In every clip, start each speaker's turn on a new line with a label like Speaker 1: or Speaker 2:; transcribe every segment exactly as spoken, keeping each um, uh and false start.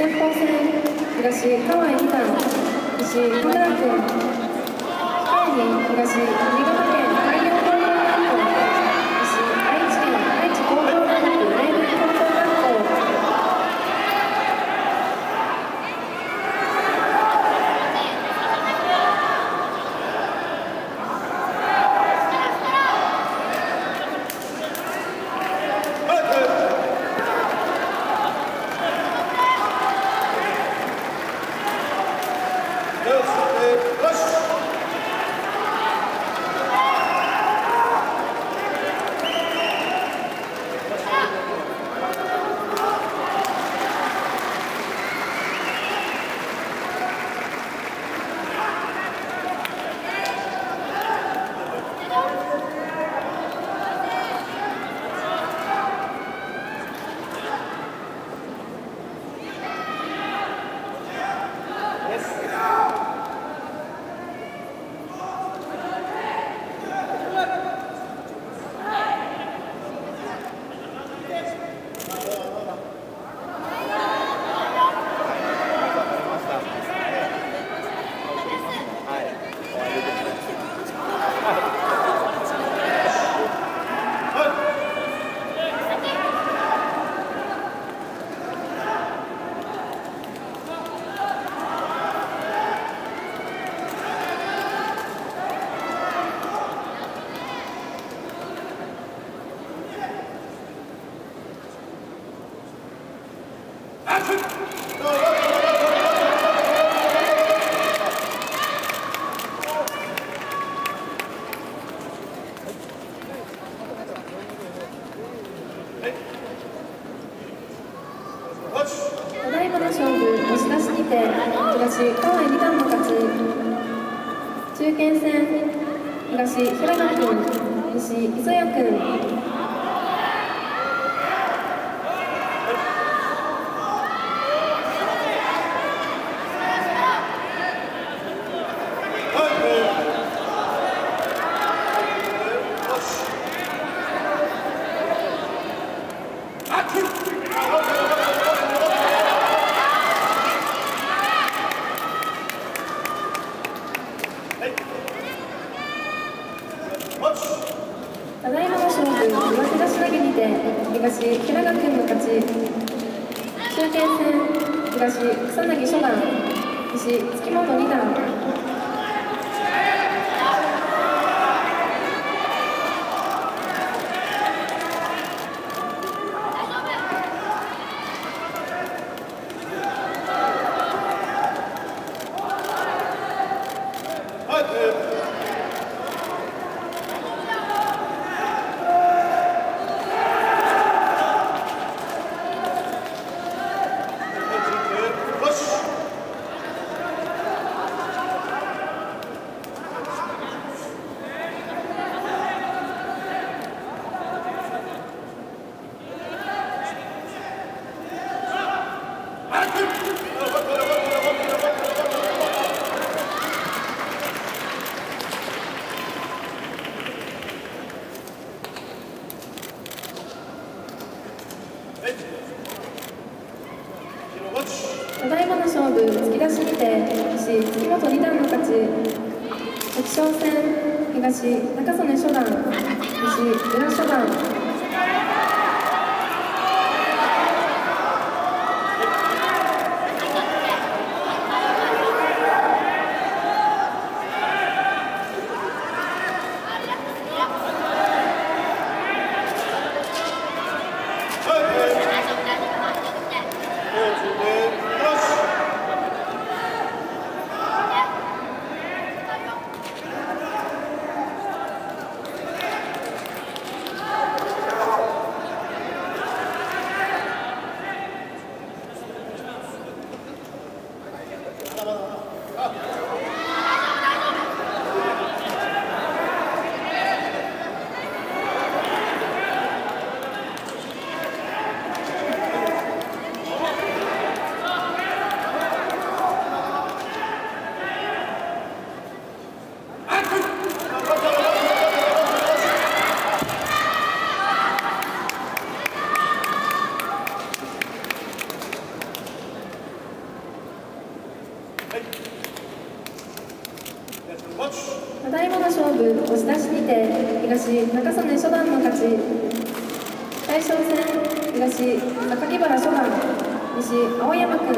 Speaker 1: 先鋒戦、東河合二段、西本村君、控えに東新潟県海洋高等学校、西愛知県愛知高等大学英文高等学校。ただいまの勝負、押し出しにて東河合二段の勝ち。中堅戦、東平野君、西磯谷君。ただいまの勝負、上手出し投げにて東平賀君の勝ち。中堅戦、東草薙初段、西月本二段。ただいまの勝負、突き出しにて西月本二段の勝ち。決勝戦、東中曽根初段、西浦初段。 だいまの勝負、押し出しにて東中曽根初段の勝ち。大将戦、東榊原初段、西青山君。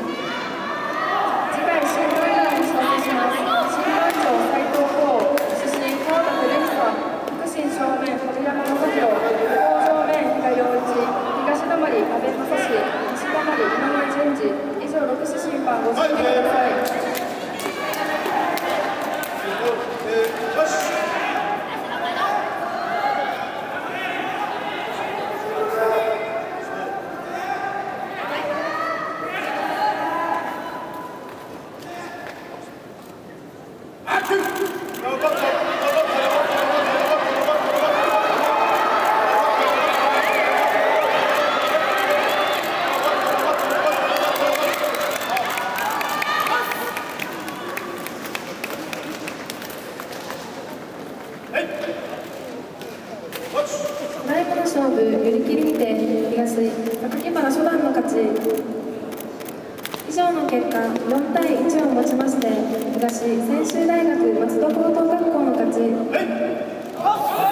Speaker 1: 次回審判員を紹介します。審判長斉藤光、主審川田照久、副審正面鳥山正宏、向正面比嘉陽一、東溜阿部正史、西溜井井上淳二。以上ろく種審判ご準備ください。だいごの勝負、寄り切りにて東榊原初段の勝ち。以上の結果、よんたいいちをもちまして東専修大学松戸高等学校の勝ち。